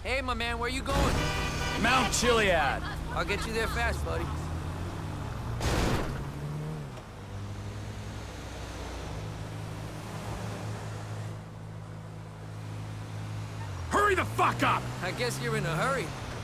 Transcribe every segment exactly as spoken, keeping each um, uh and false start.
Hey, my man, where you going? Mount Chiliad. I'll get you there fast, buddy. Hurry the fuck up! I guess you're in a hurry.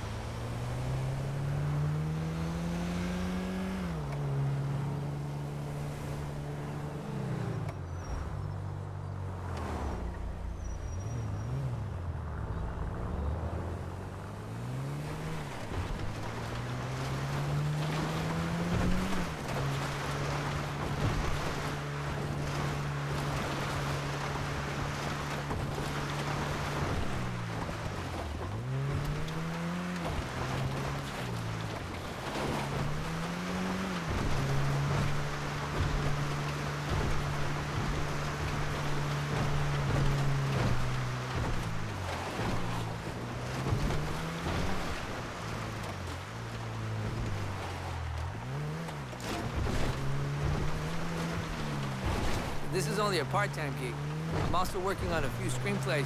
This is only a part-time gig. I'm also working on a few screenplays.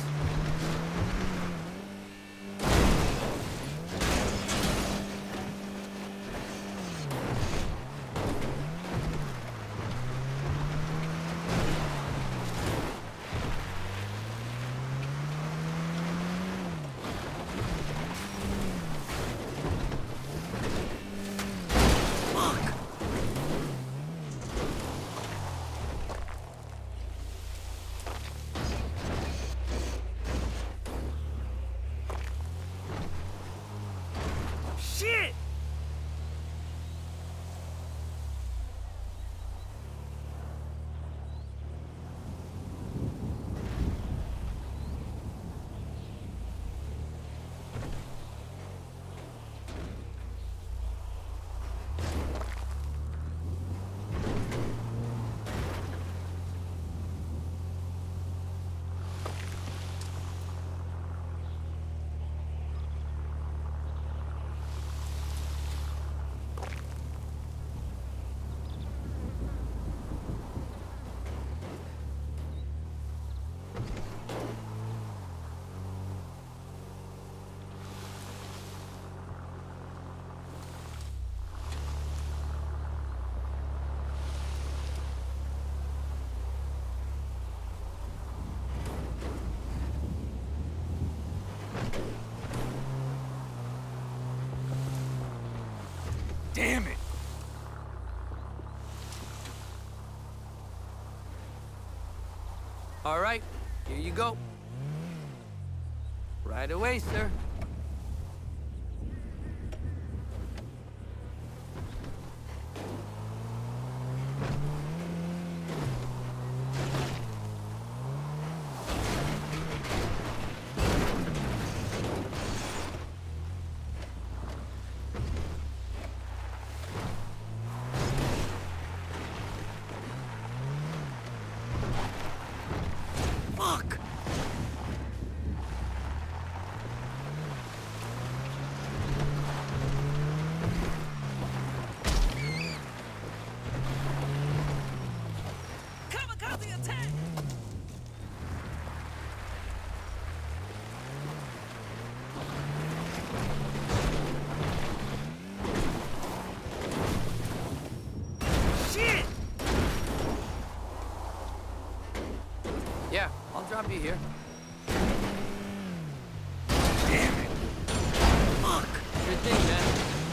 Shit! Damn it! All right, here you go. Right away, sir. Fuck! Kamikaze attack! Shit! Yeah, I'll drop you here. Damn it! Fuck! Good thing, man.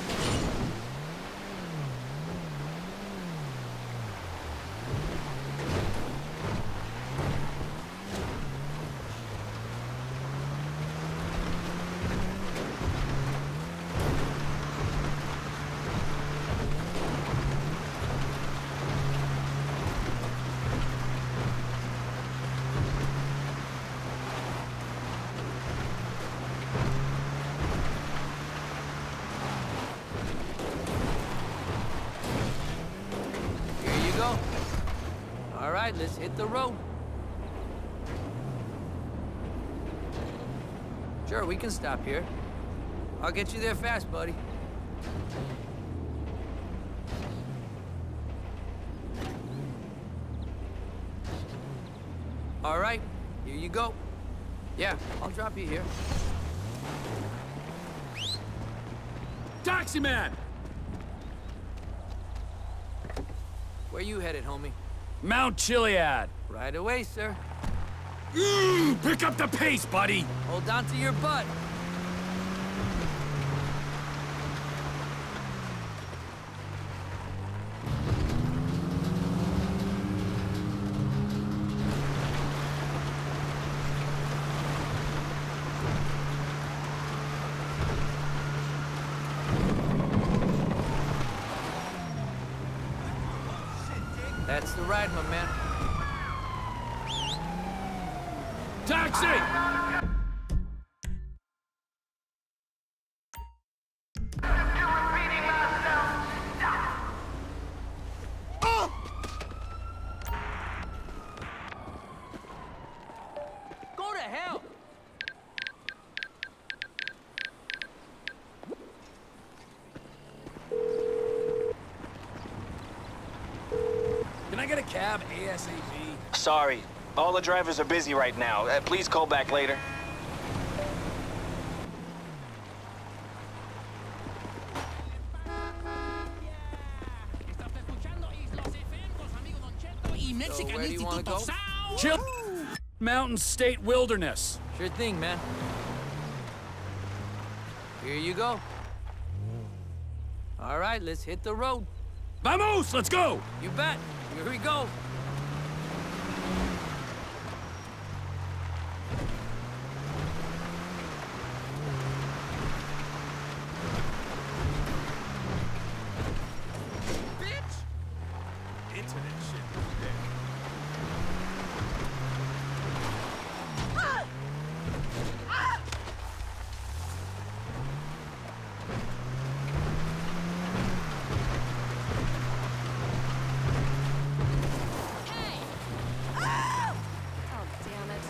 Here you go. All right, let's hit the road. Sure, we can stop here. I'll get you there fast, buddy. All right, here you go. Yeah, I'll drop you here. Taxi man! Where you headed, homie? Mount Chiliad. Right away, sir. Mm, pick up the pace, buddy! Hold on to your butt. That's the ride, my man. Taxi! Go to hell! Can I get a cab ASAP? Sorry. All the drivers are busy right now. Uh, please call back later. So where do you want to go? Chill. Mountain State Wilderness. Sure thing, man. Here you go. All right, let's hit the road. Vamos! Let's go! You bet. Here we go. Bitch! Internet shit. Oh, damn it.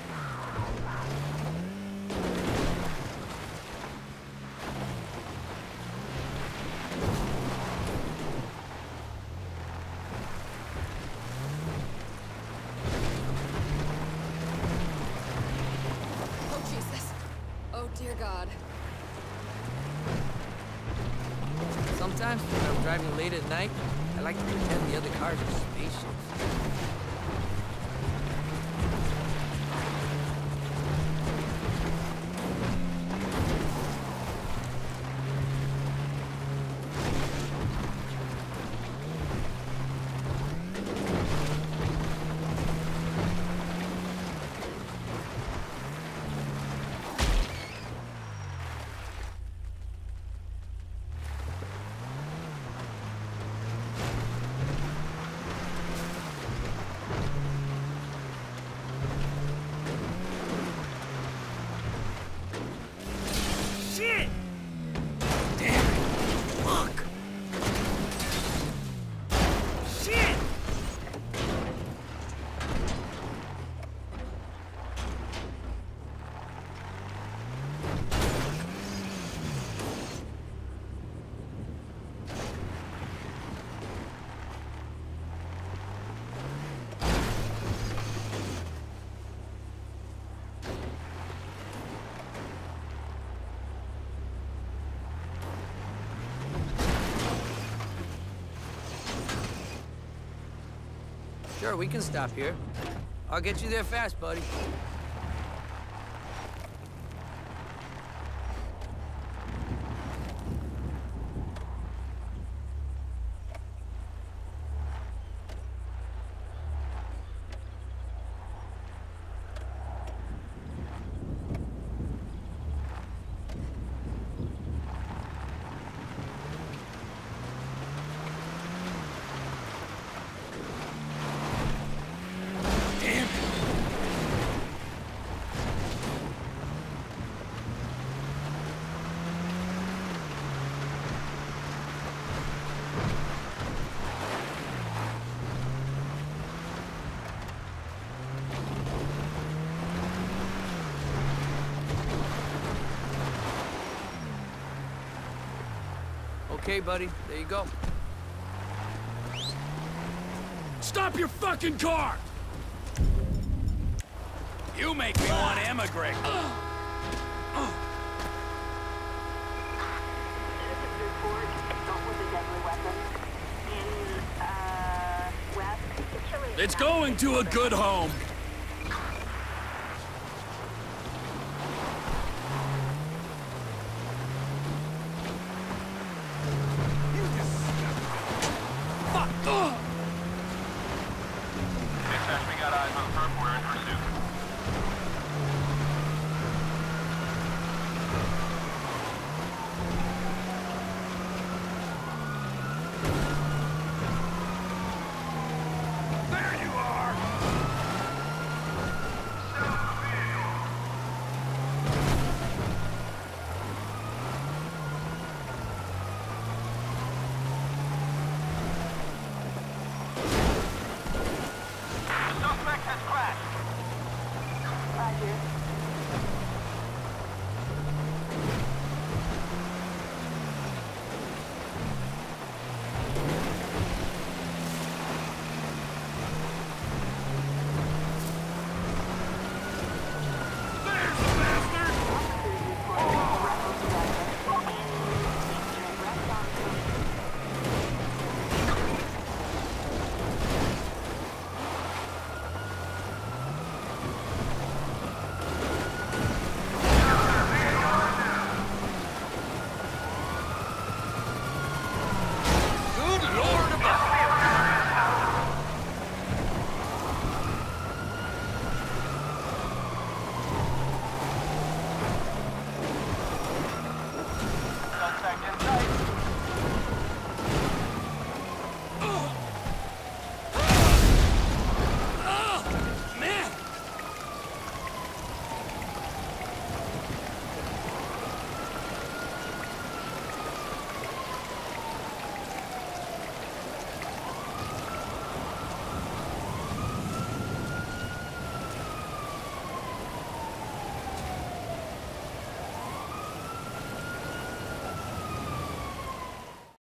Oh, Jesus. Oh, dear God. Sometimes when I'm driving late at night, I like to pretend the other cars are spaceships. Shit! Damn it! Fuck! Shit! Sure, we can stop here. I'll get you there fast, buddy. Damn it! Okay, buddy, there you go. Stop your fucking car! You make me want to emigrate. Ford, built with a deadly weapon. In, uh, west, Chile. It's going to a good home. Fuck! Ugh. Dispatch, we got eyes on the perp. We're in pursuit. There you are! The suspect has crashed. Roger.